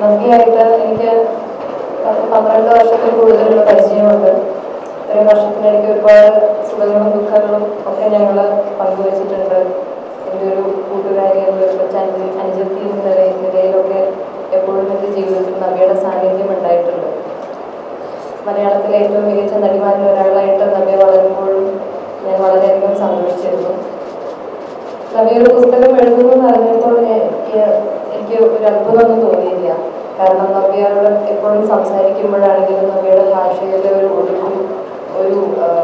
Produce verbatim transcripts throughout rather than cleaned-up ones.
നന്ദിയായിട്ട് എനിക്ക് പത്ത് പന്ത്രണ്ട് വർഷത്തിൽ കൂടുതലുള്ള പരിചയമുണ്ട്. ഇത്രയും വർഷത്തിനിടയ്ക്ക് ഒരുപാട് സുഖങ്ങളും ദുഃഖങ്ങളും ഒക്കെ ഞങ്ങൾ പങ്കുവച്ചിട്ടുണ്ട്. എൻ്റെ ഒരു കൂട്ടുകാരി എന്നൊരു കൊച്ചനുജ അനുജത്തി എന്ന നിലയിൽ നിലയിലൊക്കെ എപ്പോഴും എൻ്റെ ജീവിതത്തിൽ നവ്യയുടെ സാന്നിധ്യം ഉണ്ടായിട്ടുണ്ട്. മലയാളത്തിലെ ഏറ്റവും മികച്ച നടിമാരിൽ ഒരാളായിട്ട് നവ്യ വളരുമ്പോഴും ഞാൻ വളരെയധികം സന്തോഷിച്ചിരുന്നു. നവ്യ ഒരു പുസ്തകം എഴുതുന്നു എന്ന് അറിഞ്ഞപ്പോൾ എനിക്ക് ഒരു അത്ഭുതമൊന്നും തോന്നിയില്ല. കാരണം നവ്യയോട് എപ്പോഴും സംസാരിക്കുമ്പോഴാണെങ്കിലും നവ്യയുടെ ഭാഷയിലെ ഒരു ഒഴുക്കും ഒരു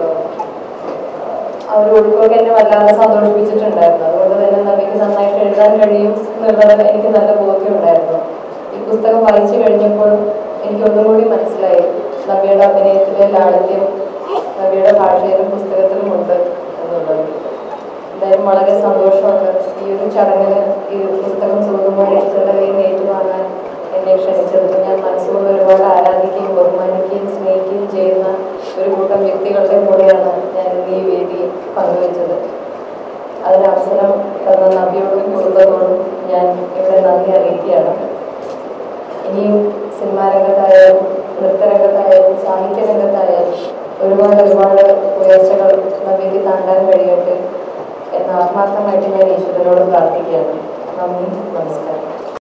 ആ ഒരു ഒഴുക്കൊക്കെ എന്നെ വല്ലാതെ സന്തോഷിപ്പിച്ചിട്ടുണ്ടായിരുന്നു. അതുകൊണ്ട് തന്നെ നവ്യക്ക് നന്നായിട്ട് എഴുതാൻ കഴിയും എന്നുള്ളത് എനിക്ക് നല്ല ബോധ്യമുണ്ടായിരുന്നു. ഈ പുസ്തകം വായിച്ചു കഴിഞ്ഞപ്പോൾ എനിക്ക് ഒന്നുകൂടി മനസ്സിലായി നവ്യയുടെ അഭിനയത്തിലെ ലാളിത്യം നവ്യയുടെ ഭാഷയിലും പുസ്തകത്തിലും ഉണ്ട് എന്നുള്ളത്. എന്തായാലും വളരെ സന്തോഷമുണ്ട് ഈ ഒരു ചടങ്ങിന് ഈ പുസ്തകം സുഗതകുമാരി ടീച്ചറുടെ കയ്യിൽ നിന്ന് ഏറ്റുവാങ്ങാൻ എന്നെ ക്ഷണിച്ചത്. ഞാൻ മനസ്സുകൊണ്ട് ഒരുപാട് ആരാധിക്കുകയും ബഹുമാനിക്കുകയും സ്നേഹിക്കുകയും ചെയ്യുന്ന ഒരു കൂട്ടം വ്യക്തികളുടെ കൂടെയാണ് ഞാൻ ഇന്ന് ഈ വേദി പങ്കുവച്ചത്. അതിനവസരം തന്ന നവ്യയോടും കുടുംബത്തോടും ഞാൻ ഇവിടെ നന്ദി അറിയിക്കുകയാണ്. ഇനിയും സിനിമാ രംഗത്തായാലും നൃത്തരംഗത്തായാലും സാഹിത്യ രംഗത്തായാലും ഒരുപാട് ഒരുപാട് ഉയർച്ചകൾ നവ്യക്ക് താണ്ടാൻ കഴിയട്ടെ എന്ന് ആത്മാർത്ഥമായിട്ട് ഞാൻ ഈശ്വരനോട് പ്രാർത്ഥിക്കുകയാണ്. നന്ദി, നമസ്കാരം.